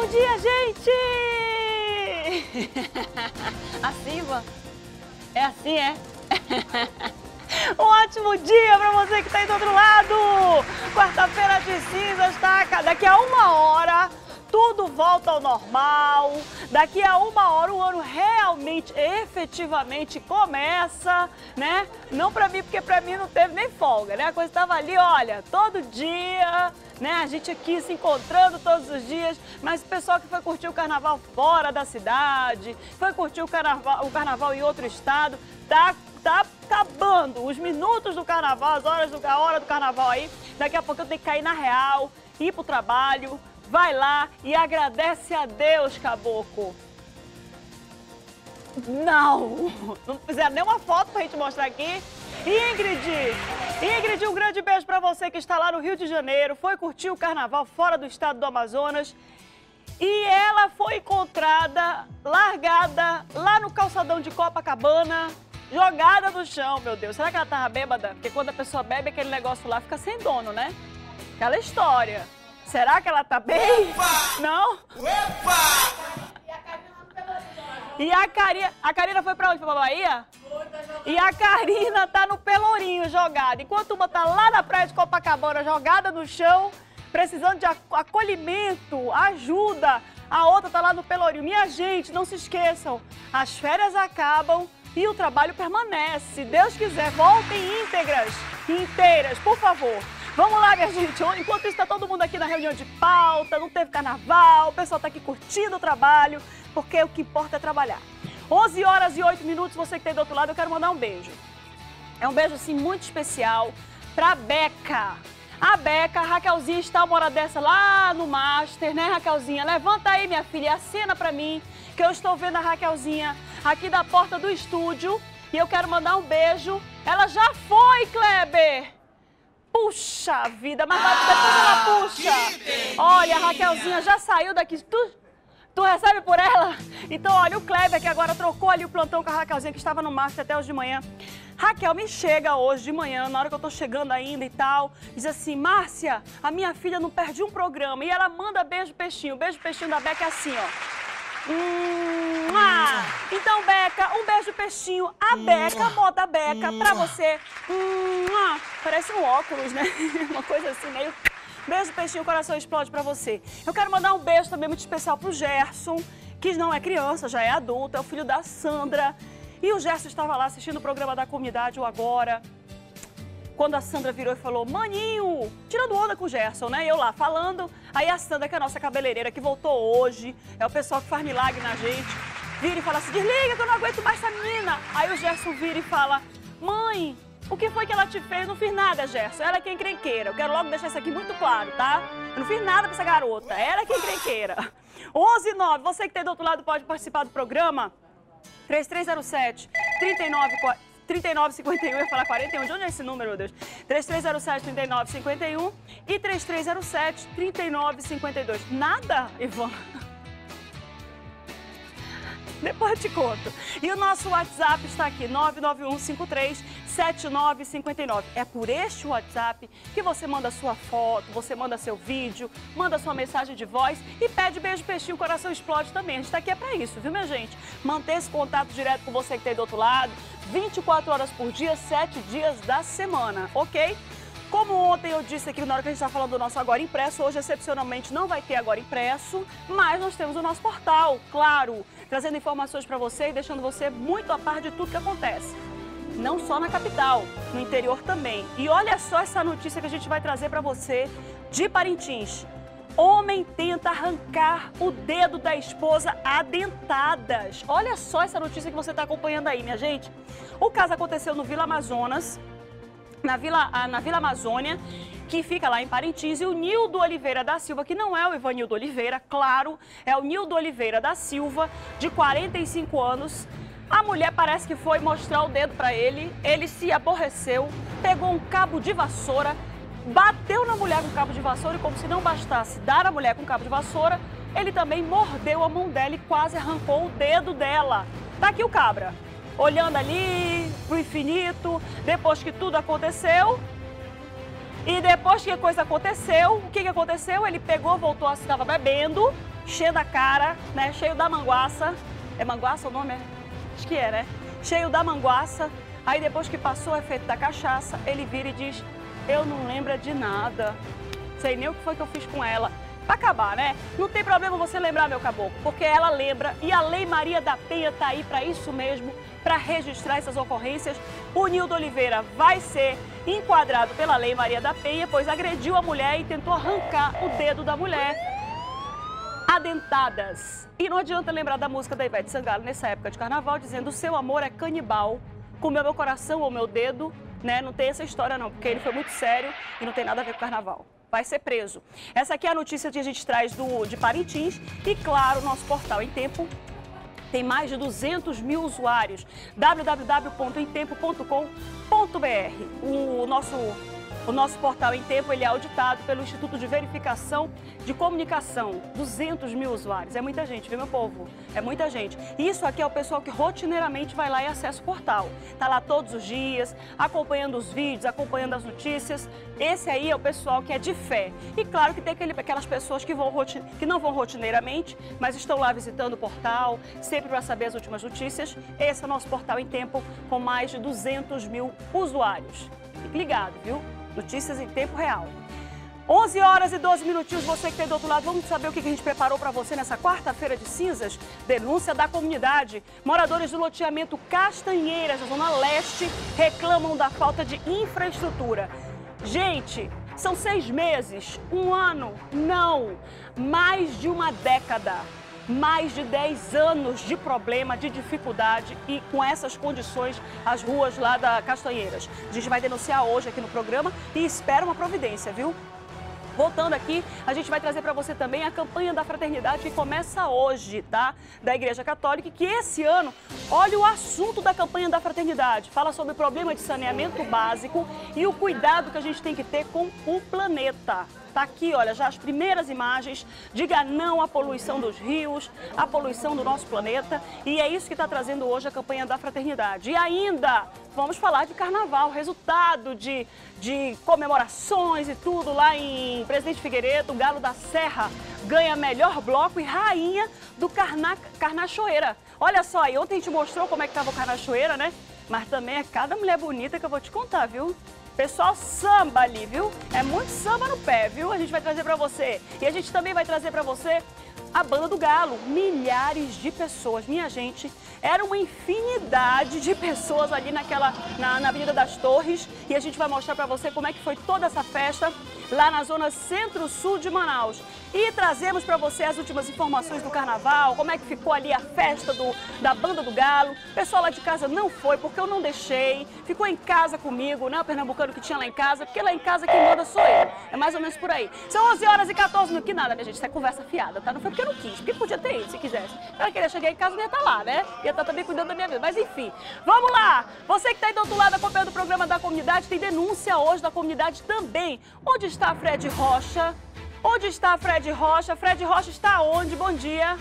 dia, gente! Assim, Ivan? É assim, é? Um ótimo dia para você que está aí do outro lado! Quarta-feira de cinzas, tá? Daqui a 1 hora, tudo volta ao normal. Daqui a 1 hora, o ano realmente, efetivamente começa, né? Não para mim, porque para mim não teve nem folga, né? A coisa estava ali, olha, todo dia, né? A gente aqui se encontrando todos os dias, mas o pessoal que foi curtir o carnaval fora da cidade, foi curtir o carnaval em outro estado, tá acabando os minutos do carnaval, a hora do carnaval aí. Daqui a pouco eu tenho que cair na real, ir pro trabalho. Vai lá e agradece a Deus, caboclo. Não fizeram nenhuma foto pra gente mostrar aqui. Ingrid, um grande beijo pra você que está lá no Rio de Janeiro, foi curtir o carnaval fora do estado do Amazonas. E ela foi encontrada, largada, lá no calçadão de Copacabana, jogada no chão, meu Deus. Será que ela tava bêbada? Porque quando a pessoa bebe, aquele negócio lá fica sem dono, né? Aquela história. Será que ela tá bem? Opa! Não? Opa! E a Karina foi pra onde? Foi pra Bahia? E a Karina tá no Pelourinho jogada. Enquanto uma tá lá na praia de Copacabana jogada no chão, precisando de acolhimento, ajuda, a outra tá lá no Pelourinho. Minha gente, não se esqueçam, as férias acabam e o trabalho permanece. Se Deus quiser, voltem inteiras, por favor. Vamos lá, minha gente. Enquanto isso, está todo mundo aqui na reunião de pauta, não teve carnaval, o pessoal está aqui curtindo o trabalho, porque o que importa é trabalhar. 11h08, você que está aí do outro lado, eu quero mandar um beijo. É um beijo, assim, muito especial para Beca. A Beca, a Raquelzinha está uma hora dessa lá no Master, né, Raquelzinha? Levanta aí, minha filha, e acena para mim, que eu estou vendo a Raquelzinha aqui da porta do estúdio e eu quero mandar um beijo. Ela já foi, Kleber! Puxa vida, mas depois ela puxa. Olha, a Raquelzinha já saiu daqui. Tu recebe por ela? Então, olha, o Kleber que agora trocou ali o plantão com a Raquelzinha, que estava no Master até hoje de manhã. Raquel me chega hoje de manhã, na hora que eu tô chegando ainda e tal, diz assim: Márcia, a minha filha não perde um programa. E ela manda beijo peixinho. O beijo peixinho da Beca é assim, ó. Então, Beca, um beijo peixinho. A Beca, moda Beca, pra você. Parece um óculos, né? Uma coisa assim, meio... Beijo peixinho, o coração explode pra você. Eu quero mandar um beijo também muito especial pro Gerson, que não é criança, já é adulto, é o filho da Sandra. E o Gerson estava lá assistindo o programa da comunidade, o Agora, quando a Sandra virou e falou: maninho, tirando onda com o Gerson, né? E eu lá falando. Aí a Sandra, que é a nossa cabeleireira, que voltou hoje, é o pessoal que faz milagre na gente, vira e fala assim: desliga que eu não aguento mais essa menina. Aí o Gerson vira e fala: mãe, o que foi que ela te fez? Eu não fiz nada, Gerson. Ela é quem encrenqueira. Eu quero logo deixar isso aqui muito claro, tá? Eu não fiz nada pra essa garota. Ela é quem encrenqueira. 11h09, você que tem do outro lado pode participar do programa. 3307-3951, eu ia falar 41, de onde é esse número, meu Deus? 3307-3951 e 3307-3952. Nada, Ivan? Depois eu te conto. E o nosso WhatsApp está aqui, 991537959. É por este WhatsApp que você manda sua foto, você manda seu vídeo, manda sua mensagem de voz e pede beijo, peixinho, o coração explode também. A gente está aqui é para isso, viu, minha gente? Manter esse contato direto com você que tem do outro lado, 24 horas por dia, 7 dias da semana, ok? Como ontem eu disse aqui na hora que a gente está falando do nosso Agora Impresso, hoje excepcionalmente não vai ter Agora Impresso, mas nós temos o nosso portal, claro, trazendo informações para você e deixando você muito a par de tudo que acontece. Não só na capital, no interior também. E olha só essa notícia que a gente vai trazer para você de Parintins. Homem tenta arrancar o dedo da esposa a dentadas. Olha só essa notícia que você está acompanhando aí, minha gente. O caso aconteceu no Vila Amazonas, na Vila Amazônia, que fica lá em Parintins, e o Nildo Oliveira da Silva, que não é o Ivanildo Oliveira, claro, é o Nildo Oliveira da Silva, de 45 anos. A mulher parece que foi mostrar o dedo para ele, ele se aborreceu, pegou um cabo de vassoura, bateu na mulher com cabo de vassoura e, como se não bastasse dar a mulher com cabo de vassoura, ele também mordeu a mão dela e quase arrancou o dedo dela. Tá aqui o cabra, olhando ali pro infinito, depois que tudo aconteceu. E depois que a coisa aconteceu, o que aconteceu? Ele pegou, voltou, estava bebendo, enchendo a cara, né? Cheio da manguaça. É manguaça o nome? Acho que é, né? Cheio da manguaça. Aí depois que passou o efeito da cachaça, ele vira e diz: eu não lembro de nada. Sei nem o que foi que eu fiz com ela. Pra acabar, né? Não tem problema você lembrar, meu caboclo, porque ela lembra e a Lei Maria da Penha tá aí para isso mesmo, para registrar essas ocorrências. O Nildo Oliveira vai ser enquadrado pela Lei Maria da Penha, pois agrediu a mulher e tentou arrancar o dedo da mulher a dentadas. E não adianta lembrar da música da Ivete Sangalo nessa época de carnaval, dizendo: o seu amor é canibal, comeu meu coração ou meu dedo, né? Não tem essa história não, porque ele foi muito sério e não tem nada a ver com carnaval. Vai ser preso. Essa aqui é a notícia que a gente traz de Parintins e, claro, nosso portal Em Tempo tem mais de 200 mil usuários. www.emtempo.com.br. O nosso portal Em Tempo, ele é auditado pelo Instituto de Verificação de Comunicação. 200 mil usuários. É muita gente, viu, meu povo? É muita gente. E isso aqui é o pessoal que rotineiramente vai lá e acessa o portal. Tá lá todos os dias, acompanhando os vídeos, acompanhando as notícias. Esse aí é o pessoal que é de fé. E claro que tem aquelas pessoas que não vão rotineiramente, mas estão lá visitando o portal, sempre para saber as últimas notícias. Esse é o nosso portal Em Tempo, com mais de 200 mil usuários. Fique ligado, viu? Notícias em tempo real. 11 horas e 12 minutinhos, você que está do outro lado, vamos saber o que a gente preparou para você nessa quarta-feira de cinzas? Denúncia da comunidade. Moradores do loteamento Castanheiras, na Zona Leste, reclamam da falta de infraestrutura. Gente, são 6 meses, 1 ano, não, mais de uma década. Mais de 10 anos de problema, de dificuldade e com essas condições as ruas lá da Castanheiras. A gente vai denunciar hoje aqui no programa e espera uma providência, viu? Voltando aqui, a gente vai trazer para você também a campanha da fraternidade que começa hoje, tá? Da Igreja Católica, que esse ano, olha o assunto da campanha da fraternidade. Fala sobre o problema de saneamento básico e o cuidado que a gente tem que ter com o planeta. Tá aqui, olha, já as primeiras imagens. Diga não à poluição dos rios, à poluição do nosso planeta. E é isso que está trazendo hoje a campanha da fraternidade. E ainda vamos falar de carnaval, resultado de comemorações e tudo lá em Presidente Figueiredo. O Galo da Serra ganha melhor bloco e rainha do Carnachoeira. Olha só, aí ontem a gente mostrou como é que estava o Carnachoeira, né? Mas também é cada mulher bonita que eu vou te contar, viu? Pessoal, samba ali, viu? É muito samba no pé, viu? A gente vai trazer pra você. E a gente também vai trazer pra você a Banda do Galo. Milhares de pessoas. Minha gente, era uma infinidade de pessoas ali na Avenida das Torres. E a gente vai mostrar pra você como é que foi toda essa festa lá na zona centro-sul de Manaus. E trazemos para você as últimas informações do carnaval, como é que ficou ali a festa da Banda do Galo. O pessoal lá de casa não foi, porque eu não deixei. Ficou em casa comigo, né? O pernambucano que tinha lá em casa, porque lá em casa quem manda sou eu. É mais ou menos por aí. São 11 horas e 14 minutos. Que nada, minha gente, isso é conversa fiada, tá? Não foi porque eu não quis, porque podia ter ido, se quisesse. Ela queria chegar em casa, não ia estar lá, né? Ia estar também cuidando da minha vida. Mas enfim, vamos lá! Você que está aí do outro lado acompanhando o programa da comunidade, tem denúncia hoje da comunidade também. Onde está Fred Rocha? Onde está Fred Rocha? Fred Rocha está onde? Bom dia.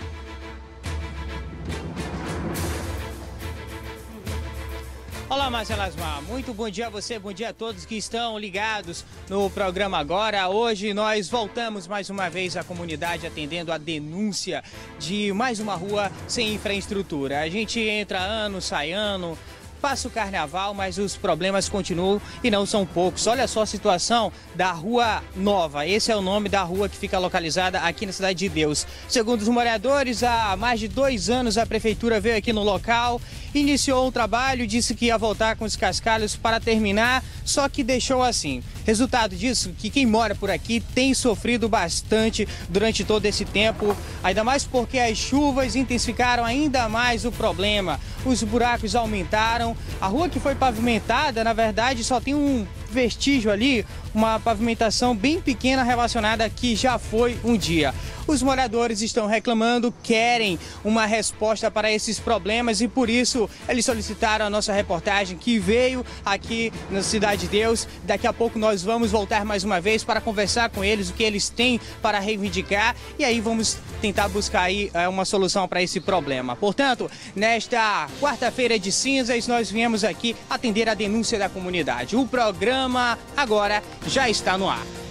Olá, Marcela Asmar. Muito bom dia a você, bom dia a todos que estão ligados no programa agora. Hoje nós voltamos mais uma vez à comunidade atendendo a denúncia de mais uma rua sem infraestrutura. A gente entra ano, sai ano, passa o carnaval, mas os problemas continuam e não são poucos. Olha só a situação da Rua Nova. Esse é o nome da rua que fica localizada aqui na Cidade de Deus. Segundo os moradores, há mais de 2 anos a prefeitura veio aqui no local, iniciou um trabalho, disse que ia voltar com os cascalhos para terminar, só que deixou assim. Resultado disso, que quem mora por aqui tem sofrido bastante durante todo esse tempo, ainda mais porque as chuvas intensificaram ainda mais o problema. Os buracos aumentaram, a rua que foi pavimentada, na verdade, só tem um vestígio ali, uma pavimentação bem pequena relacionada a que já foi um dia. Os moradores estão reclamando, querem uma resposta para esses problemas e por isso eles solicitaram a nossa reportagem que veio aqui na Cidade de Deus. Daqui a pouco nós vamos voltar mais uma vez para conversar com eles, o que eles têm para reivindicar e aí vamos tentar buscar aí uma solução para esse problema. Portanto, nesta quarta-feira de cinzas, nós viemos aqui atender a denúncia da comunidade. O programa agora já está no ar.